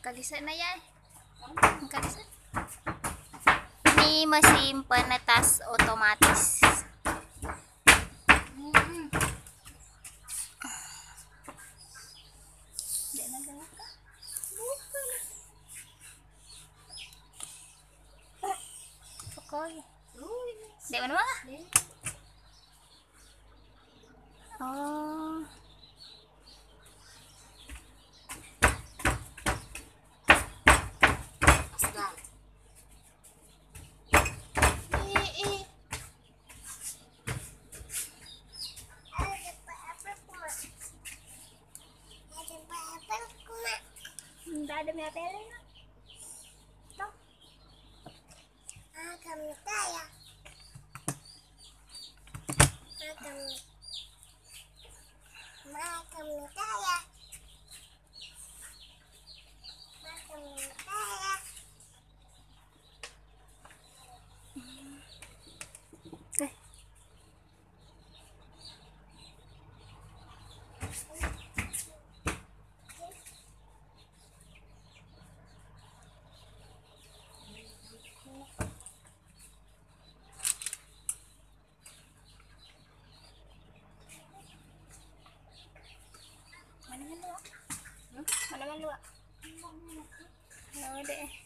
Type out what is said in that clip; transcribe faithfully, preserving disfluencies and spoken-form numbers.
Kalisa na yan. Kalisa. Ini mesin penetas otomatis. Pokoknya. Dek mana mana? Oh. Tidak ada minyak tele. Toh. Agam ya. Agam. Magam ya. Magam ya. Eh. Mana man luak? Hmm? Mana man luak? Ano deh?